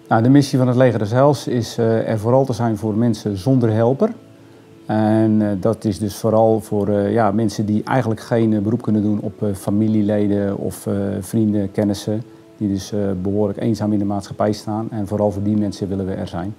Nou, de missie van het Leger des Heils is er vooral te zijn voor mensen zonder helper. En dat is dus vooral voor mensen die eigenlijk geen beroep kunnen doen op familieleden of vrienden, kennissen. Die dus behoorlijk eenzaam in de maatschappij staan. En vooral voor die mensen willen we er zijn.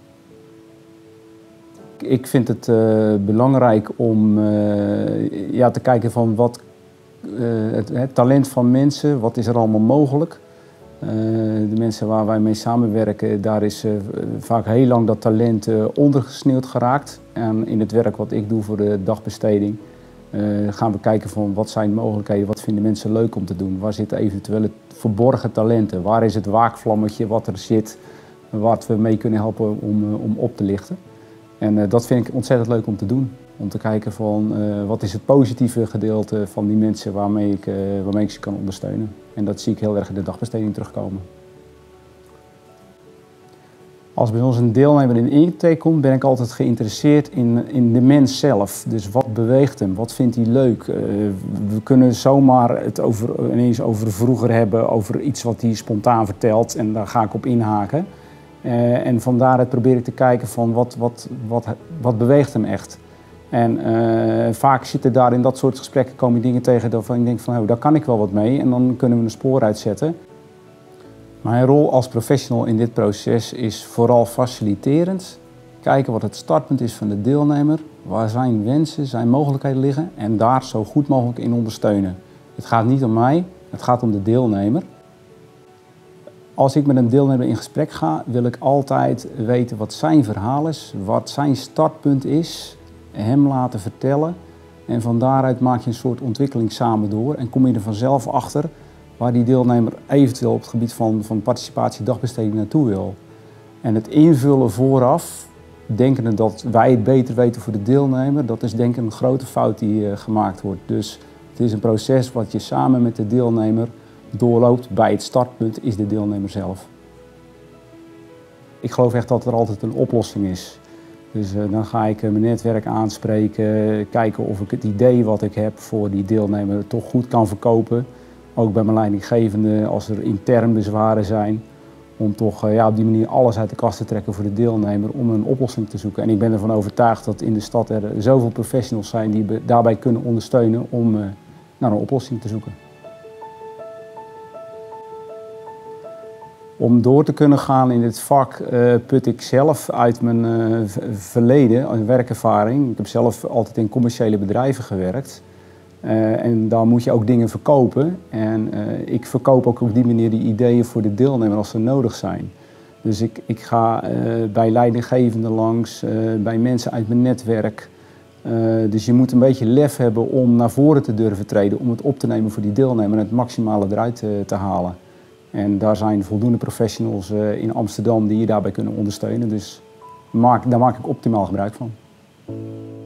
Ik vind het belangrijk om te kijken van wat het talent van mensen, wat is er allemaal mogelijk. De mensen waar wij mee samenwerken, daar is vaak heel lang dat talent ondergesneeuwd geraakt. En in het werk wat ik doe voor de dagbesteding gaan we kijken van wat zijn de mogelijkheden, wat vinden mensen leuk om te doen. Waar zitten eventuele verborgen talenten, waar is het waakvlammetje wat er zit, wat we mee kunnen helpen om op te lichten. En dat vind ik ontzettend leuk om te doen. Om te kijken van wat is het positieve gedeelte van die mensen waarmee ik ze kan ondersteunen. En dat zie ik heel erg in de dagbesteding terugkomen. Als bij ons een deelnemer in de intake komt, ben ik altijd geïnteresseerd in de mens zelf. Dus wat beweegt hem, wat vindt hij leuk? We kunnen zomaar het ineens over vroeger hebben, over iets wat hij spontaan vertelt en daar ga ik op inhaken. En van daaruit probeer ik te kijken van wat beweegt hem echt. En vaak zitten daar in dat soort gesprekken komen dingen tegen waarvan ik denk van daar kan ik wel wat mee en dan kunnen we een spoor uitzetten. Mijn rol als professional in dit proces is vooral faciliterend. Kijken wat het startpunt is van de deelnemer, waar zijn wensen, zijn mogelijkheden liggen en daar zo goed mogelijk in ondersteunen. Het gaat niet om mij, het gaat om de deelnemer. Als ik met een deelnemer in gesprek ga, wil ik altijd weten wat zijn verhaal is, wat zijn startpunt is, hem laten vertellen. En van daaruit maak je een soort ontwikkeling samen door en kom je er vanzelf achter waar die deelnemer eventueel op het gebied van participatie dagbesteding naartoe wil. En het invullen vooraf, denkende dat wij het beter weten voor de deelnemer, dat is denk ik een grote fout die gemaakt wordt. Dus het is een proces wat je samen met de deelnemer doorloopt. Bij het startpunt is de deelnemer zelf. Ik geloof echt dat er altijd een oplossing is. Dus dan ga ik mijn netwerk aanspreken, kijken of ik het idee wat ik heb voor die deelnemer toch goed kan verkopen. Ook bij mijn leidinggevende als er intern bezwaren zijn. Om toch op die manier alles uit de kast te trekken voor de deelnemer om een oplossing te zoeken. En ik ben ervan overtuigd dat in de stad er zoveel professionals zijn die daarbij kunnen ondersteunen om naar een oplossing te zoeken. Om door te kunnen gaan in dit vak put ik zelf uit mijn verleden, werkervaring. Ik heb zelf altijd in commerciële bedrijven gewerkt. En daar moet je ook dingen verkopen. En ik verkoop ook op die manier die ideeën voor de deelnemer als ze nodig zijn. Dus ik ga bij leidinggevenden langs, bij mensen uit mijn netwerk. Dus je moet een beetje lef hebben om naar voren te durven treden, om het op te nemen voor die deelnemer en het maximale eruit te halen. En daar zijn voldoende professionals in Amsterdam die je daarbij kunnen ondersteunen. Dus daar maak ik optimaal gebruik van.